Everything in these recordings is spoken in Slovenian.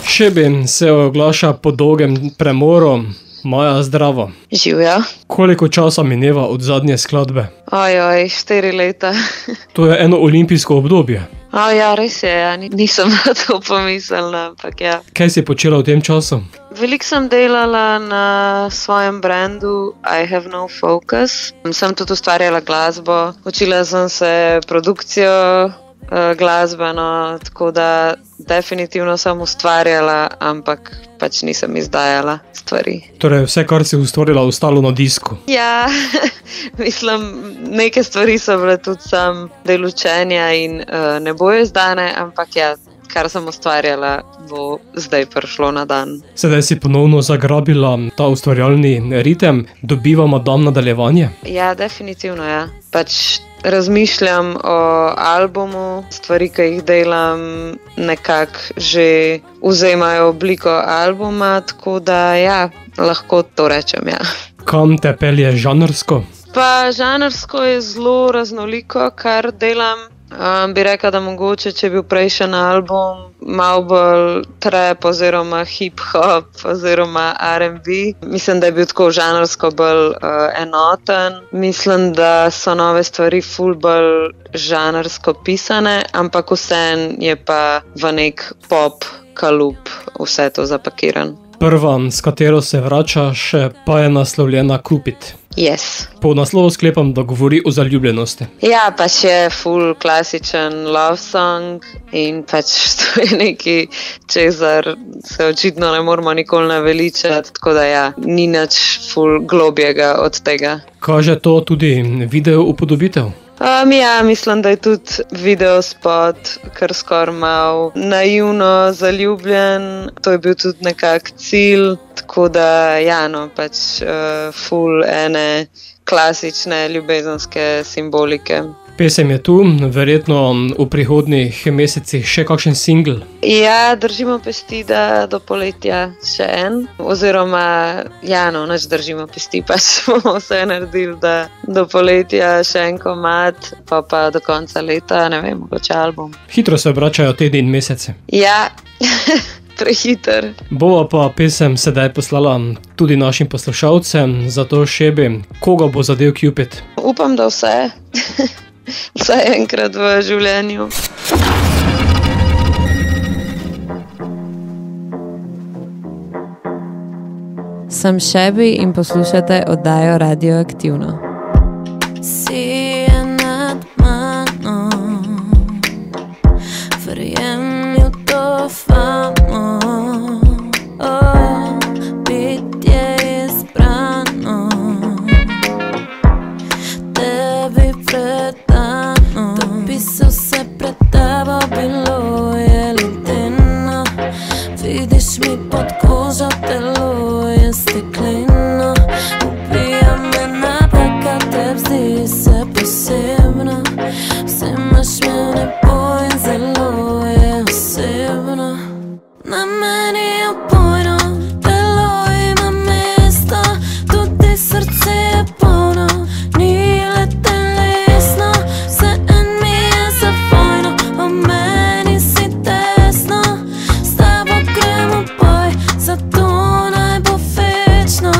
Šebi se oglaša po dolgem premoru. Maja, zdravo. Živja. Koliko časa mineva od zadnje skladbe? 4 leta. To je eno olimpijsko obdobje. Ja, res je, ja. Nisem na to pomislila, ampak ja. Kaj si počela v tem času? Veliko sem delala na svojem brandu I Have No Focus. Sem tudi ustvarjala glasbo, učila sem se produkcijo glasbeno, tako da definitivno sem ustvarjala, ampak pač nisem izdajala stvari. Torej vse, kar si ustvarjala, ostalo na disku? Ja, mislim, neke stvari so bile tudi sam del učenja in ne bojo izdane, ampak ja, kar sem ustvarjala, bo zdaj prišlo na dan. Sedaj si ponovno zagrabila ta ustvarjalni ritem, dobivamo dan nadaljevanje? Ja, definitivno, ja. Pač razmišljam o albumu, stvari, ki jih delam, nekako že vzemajo obliko albuma, tako da ja, lahko to rečem, ja. Kam te pelje žanrsko? Pa žanrsko je zelo raznoliko, kar delam. Bi rekla, da mogoče, če bi bil prejšnji album malo bolj trap oziroma hip-hop oziroma R&B. Mislim, da je bil tako žanrsko bolj enoten. Mislim, da so nove stvari ful bolj žanrsko pisane, ampak vseeno je pa v nek pop kalup vse to zapakiran. Prva, s katero se vračaš, pa je naslovljena Cupid. Yes. Po naslovu sklepam, da govori o zaljubljenosti. Ja, pač je full klasičen love song in pač to je nekaj, čezar se očitno ne moramo nikoli naveličati, tako da ja, ni nič full globjega od tega. Kaže to tudi video upodobitev? Ja, mislim, da je tudi videospot kar skoraj malo naivno zaljubljen. To je bil tudi nekak cilj, tako da ja, no, pač full ene klasične ljubezenske simbolike. Pesem je tu, verjetno v prihodnjih mesecih še kakšen single? Ja, držimo pesti, da do poletja še en, oziroma, ja, no, nič držimo pesti, pač bomo vse naredili, da do poletja še en komad, pa do konca leta, ne vem, mogoče album. Hitro se obračajo tedni in mesece. Ja, prehiter. Bova pa pesem sedaj poslala tudi našim poslušalcem, zato Šebi, koga bo zadel Cupid? Upam, da vse. Vsaj enkrat v življenju. Sem Šebi in poslušate oddajo Radioaktivno. Si je nad mano, verjemi v to famo, bitje izbrano, tebi predano, dopisal se pred tebo, bilo je ledeno, vidiš mi pod kožo, telo je stekleno, ubija me napaka, te zdi se posebno, vse imaš me boj in zelo je osebno. Na meni je opojno, telo ima mesto, tudi srce je polno, ni le telesno, vse en mi je zavojno, o meni si tesno, s tabo gremo boj, zato naj bo večno.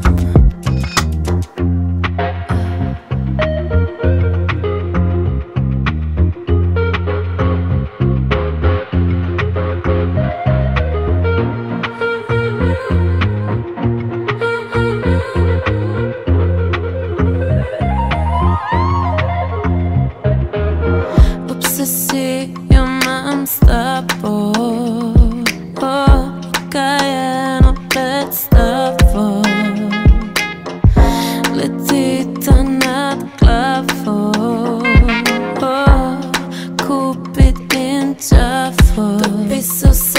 Obsesijo imam s tabo, okajeno predstavo, letita nad glavo, Cupid in Jaffa, dopisal se